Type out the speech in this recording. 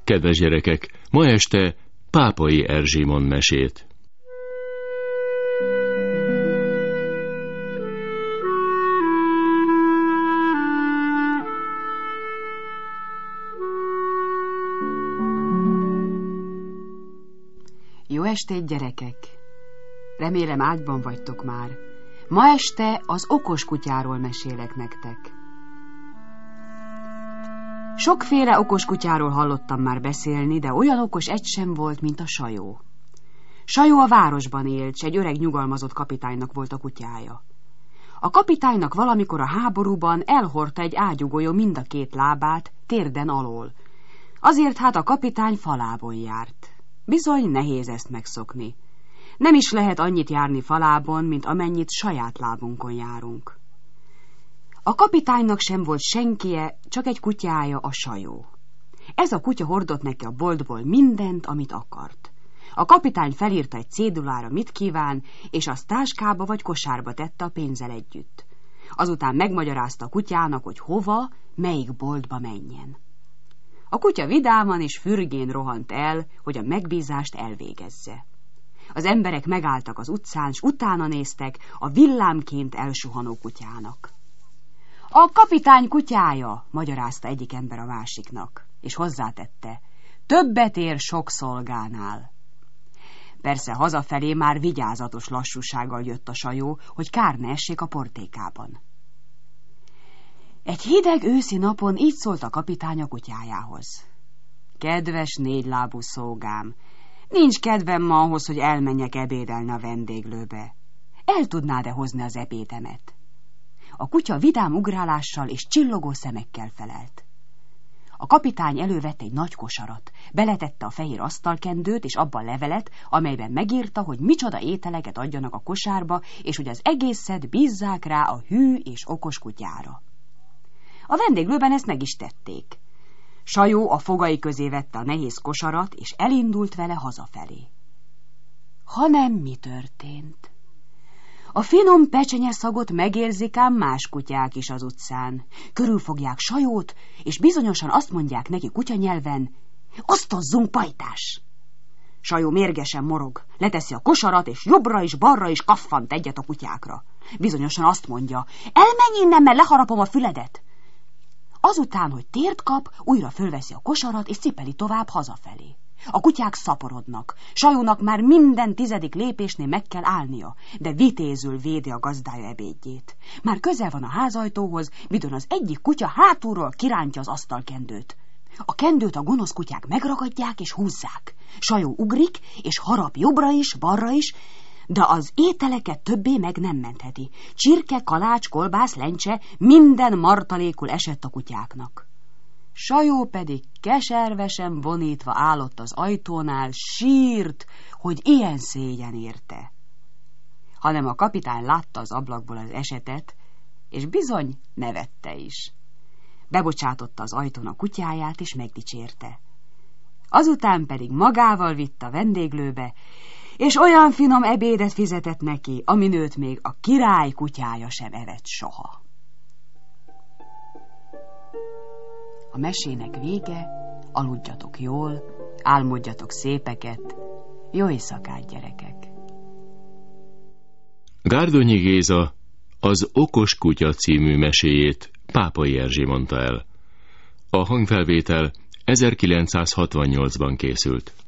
Kedves gyerekek, ma este Pápai Erzsi mond mesét. Jó estét, gyerekek! Remélem ágyban vagytok már. Ma este az okos kutyáról mesélek nektek. Sokféle okos kutyáról hallottam már beszélni, de olyan okos egy sem volt, mint a Sajó. Sajó a városban élt, s egy öreg nyugalmazott kapitánynak volt a kutyája. A kapitánynak valamikor a háborúban elhordta egy ágyúgolyó mind a két lábát, térden alól. Azért hát a kapitány falábon járt. Bizony nehéz ezt megszokni. Nem is lehet annyit járni falábon, mint amennyit saját lábunkon járunk. A kapitánynak sem volt senkie, csak egy kutyája, a Sajó. Ez a kutya hordott neki a boltból mindent, amit akart. A kapitány felírta egy cédulára, mit kíván, és azt táskába vagy kosárba tette a pénzzel együtt. Azután megmagyarázta a kutyának, hogy hova, melyik boltba menjen. A kutya vidáman és fürgén rohant el, hogy a megbízást elvégezze. Az emberek megálltak az utcán, s utána néztek a villámként elsuhanó kutyának. A kapitány kutyája, magyarázta egyik ember a másiknak, és hozzátette, többet ér sok szolgánál. Persze hazafelé már vigyázatos lassúsággal jött a Sajó, hogy kár ne essék a portékában. Egy hideg őszi napon így szólt a kapitány a kutyájához. Kedves négylábú szolgám, nincs kedvem ma ahhoz, hogy elmenjek ebédelni a vendéglőbe. El tudnád-e hozni az ebédemet? A kutya vidám ugrálással és csillogó szemekkel felelt. A kapitány elővette egy nagy kosarat, beletette a fehér asztalkendőt és abba a levelet, amelyben megírta, hogy micsoda ételeket adjanak a kosárba, és hogy az egészet bízzák rá a hű és okos kutyára. A vendéglőben ezt meg is tették. Sajó a fogai közé vette a nehéz kosarat, és elindult vele hazafelé. Hanem mi történt? A finom pecsenyeszagot megérzik ám más kutyák is az utcán. Körülfogják Sajót, és bizonyosan azt mondják neki kutyanyelven, osztozzunk, pajtás! Sajó mérgesen morog, leteszi a kosarat, és jobbra és balra is kaffant egyet a kutyákra. Bizonyosan azt mondja, elmenj innen, mert leharapom a füledet! Azután, hogy tért kap, újra fölveszi a kosarat, és cipeli tovább hazafelé. A kutyák szaporodnak. Sajónak már minden 10. lépésnél meg kell állnia, de vitézül védi a gazdája ebédjét. Már közel van a házajtóhoz, midőn az egyik kutya hátulról kirántja az asztalkendőt. A kendőt a gonosz kutyák megragadják és húzzák. Sajó ugrik, és harap jobbra is, balra is, de az ételeket többé meg nem mentheti. Csirke, kalács, kolbász, lencse, minden martalékul esett a kutyáknak. Sajó pedig keservesen vonítva állott az ajtónál, sírt, hogy ilyen szégyen érte. Hanem a kapitány látta az ablakból az esetet, és bizony nevette is. Bebocsátotta az ajtón a kutyáját, és megdicsérte. Azután pedig magával vitt a vendéglőbe, és olyan finom ebédet fizetett neki, amin őt még a király kutyája sem evett soha. A mesének vége, aludjatok jól, álmodjatok szépeket, jó éjszakát, gyerekek! Gárdonyi Géza az Okos kutya című meséjét Pápai Erzsi mondta el. A hangfelvétel 1968-ban készült.